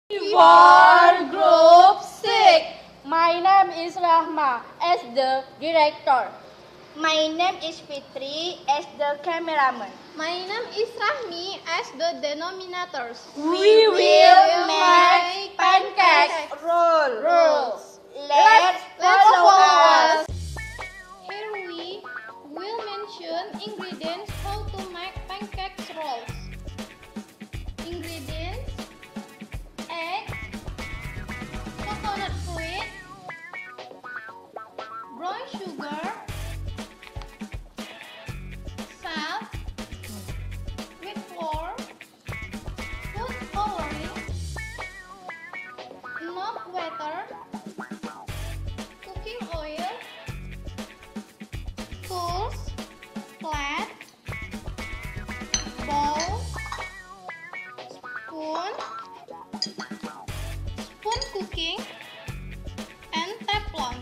For Group 6. My name is Rahma as the director. My name is Fitri as the cameraman. My name is Rahmi as the denominators. We will make pancakes. Rules. Let's follow us. Here we will mention ingredients how to make pancake rolls. Ingredients: egg, coconut fluid, brown sugar, salt, wheat flour, food coloring, enough water, cooking oil, tools, plate, bowl, spoon cooking, and teflon.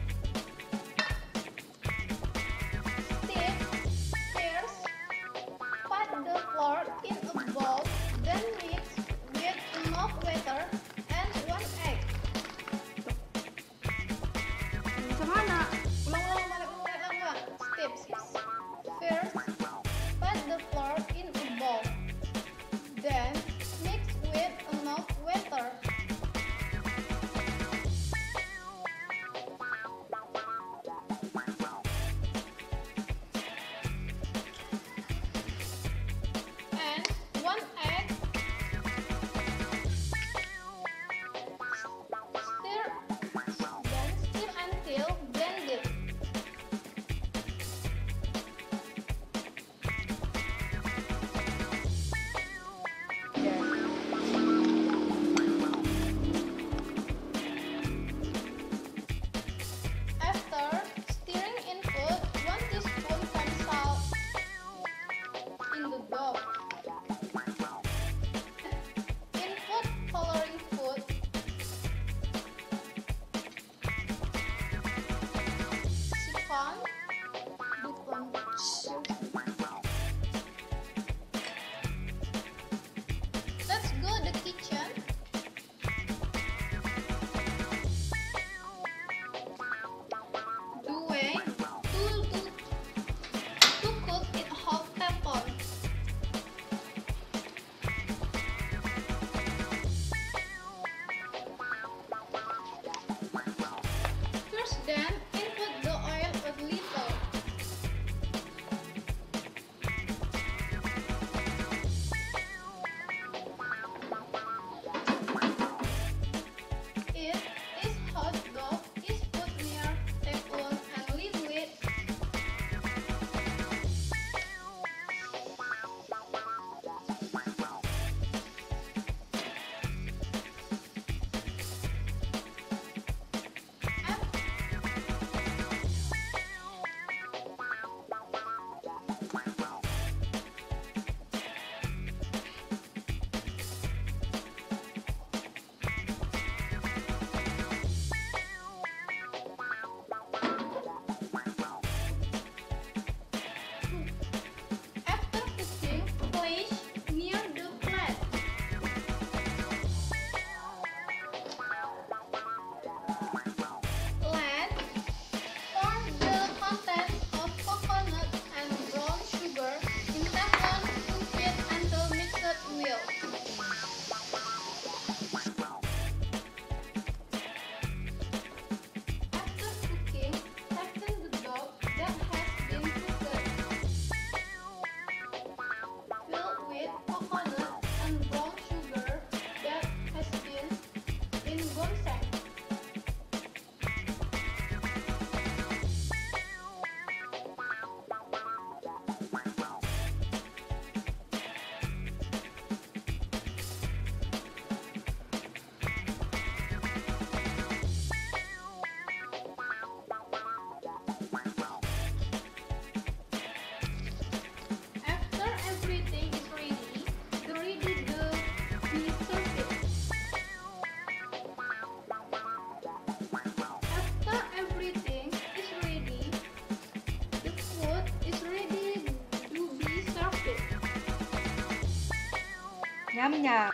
Step: first, put the flour in a bowl, then mix with enough water and 1 egg. Semana? Ulang. Step 6. First, put the flour in a bowl, then mix with enough water. And 1 egg. Stir until blended. After stirring, input 1 teaspoon pan salt in the dough. Input coloring food, siphon, let's go the kitchen. The way to cook it hot teflon. First, then input the oil a little. It is hot dough is put near teflon and lid lid. After cooking, place near the plate. Let pour the contents of coconut and brown sugar in teflon, cook it until mixed well. After cooking, thicken the dough that has been cooked. Fill with coconut and brown sugar that has been in gongsang. After everything is ready, be served. After everything is ready, the food is ready to be served. Nhâm nhở.